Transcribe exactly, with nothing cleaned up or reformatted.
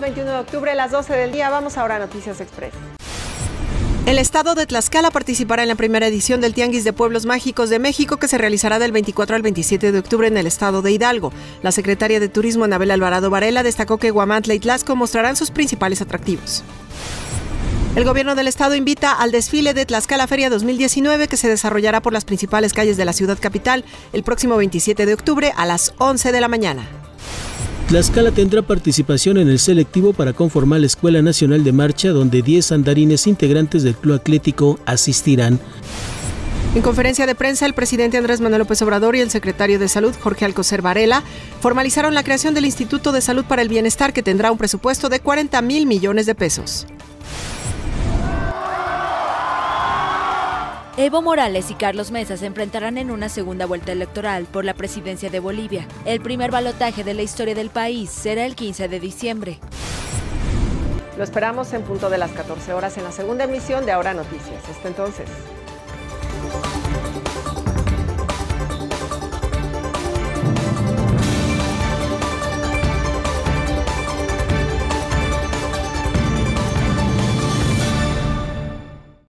veintiuno de octubre a las doce del día. Vamos ahora a Noticias Express. El estado de Tlaxcala participará en la primera edición del Tianguis de Pueblos Mágicos de México, que se realizará del veinticuatro al veintisiete de octubre en el estado de Hidalgo. La secretaria de Turismo, Anabel Alvarado Varela, destacó que Huamantla y Tlaxco mostrarán sus principales atractivos. El gobierno del estado invita al desfile de Tlaxcala Feria dos mil diecinueve, que se desarrollará por las principales calles de la ciudad capital el próximo veintisiete de octubre a las once de la mañana. Tlaxcala tendrá participación en el selectivo para conformar la Escuela Nacional de Marcha, donde diez andarines integrantes del Club Atlético asistirán. En conferencia de prensa, el presidente Andrés Manuel López Obrador y el secretario de Salud, Jorge Alcocer Varela, formalizaron la creación del Instituto de Salud para el Bienestar, que tendrá un presupuesto de cuarenta mil millones de pesos. Evo Morales y Carlos Mesa se enfrentarán en una segunda vuelta electoral por la presidencia de Bolivia. El primer balotaje de la historia del país será el quince de diciembre. Lo esperamos en punto de las catorce horas en la segunda emisión de Ahora Noticias. Hasta entonces.